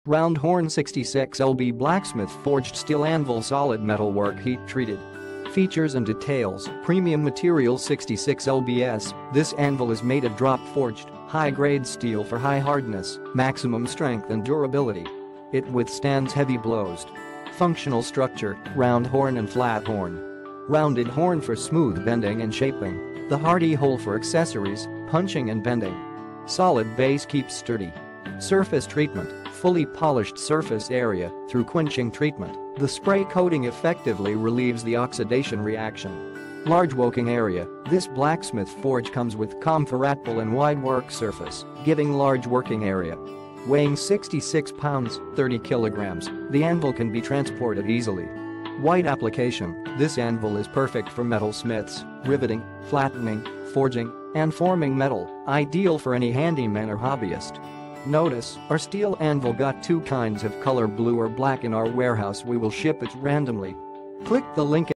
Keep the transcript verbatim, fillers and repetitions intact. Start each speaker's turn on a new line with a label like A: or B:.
A: Round horn sixty-six L B Blacksmith forged steel anvil solid metal work heat treated. Features and details, premium material sixty-six L B S, this anvil is made of drop forged, high-grade steel for high hardness, maximum strength and durability. It withstands heavy blows. Functional structure, round horn and flat horn. Rounded horn for smooth bending and shaping. The hardy hole for accessories, punching and bending. Solid base keeps sturdy. Surface treatment, fully polished surface area through quenching treatment. The spray coating effectively relieves the oxidation reaction. Large working area, this blacksmith forge comes with comfortable and wide work surface, giving large working area. Weighing sixty-six pounds, thirty kilograms, the anvil can be transported easily. Wide application, this anvil is perfect for metal smiths, riveting, flattening, forging, and forming metal, ideal for any handyman or hobbyist. Notice, our steel anvil got two kinds of color blue or black in our warehouse. We will ship it randomly. Click the link